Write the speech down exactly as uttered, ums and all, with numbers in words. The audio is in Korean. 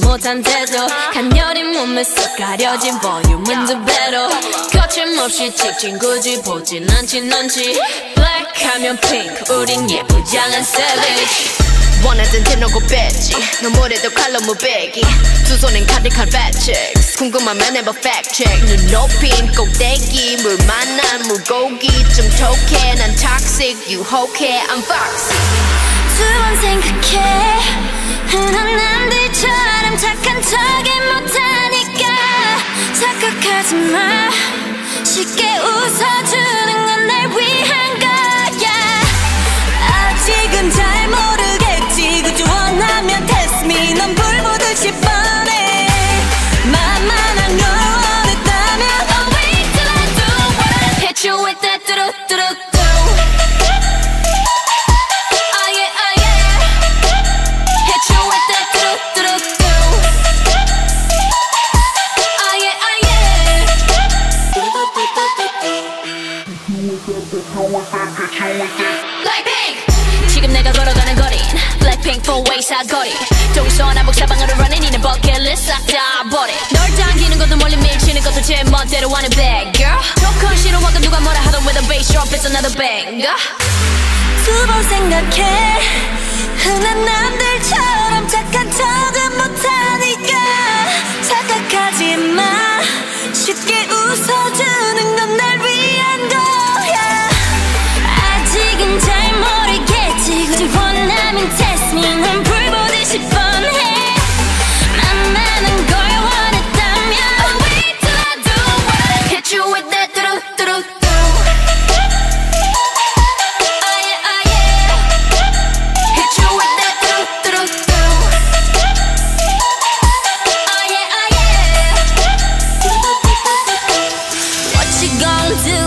못한 태도 가녀린 몸에 쏙 가려진 볼륨은 두 배로 거침없이 찍힌 굳이 보진 않진 않지 Black 하면 pink 우린 예쁘장한 savage 원하던 대놓고 뺐지 너무래도 칼로 무배기 두 손엔 가득한 fat checks 궁금하면 해봐 fact check 눈 높인 꼭대기 물 만난 물고기 좀 톡해 난 toxic 유혹해 I'm foxy 두 번 생각해 흔한 남들처럼 착한 척이 못하니까 착각하지 마 쉽게 웃어주는 건 날 위한 거야 아직은 잘 모르겠지 그저 원하면 test me 넌 불 보듯이 뻔해 만만한 걸 원했다면 Oh wait till I do it Hit you with that 뚜루뚜루뚜 BLACKPINK 지금 내가 걸어가는 거린 BLACKPINK four-way 사거리 동서남북 사방으로 running 이는 버킷리스트 싹 다 버려 널 당기는 것도 멀리 밀치는 것도 제 멋대로 하는 bad girl 조금 싫어하고 누가 뭐라 하던 with a bass drop it's another banger 두 번 생각해 흔한 남들처럼 착한 척은 못하니까 착각하지 마 쉽게 웃어주는 건 날 위한 거야 아직은 잘 모르겠지 굳이 원하면 test me 넌 불 보듯이 뻔해 만만한 걸 원했다면 Oh wait till I do it Hit you with that 뚜루뚜루뚜 Oh yeah oh yeah Hit you with that 뚜루뚜루뚜 Oh yeah oh yeah What you gonna do